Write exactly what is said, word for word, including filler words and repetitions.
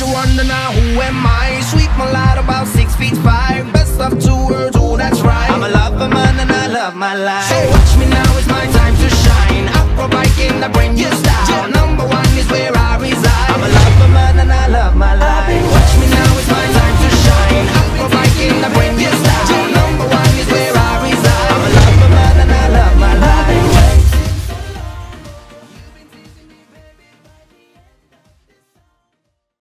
you wonder now, who am I? Sweet mulatto, about six feet five. Best of two worlds, oh that's right. I'm a lover man and I love my life. So watch me now, it's my time to shine. Afro bike in the brand new style. Number one is where I reside. I'm a lover man and I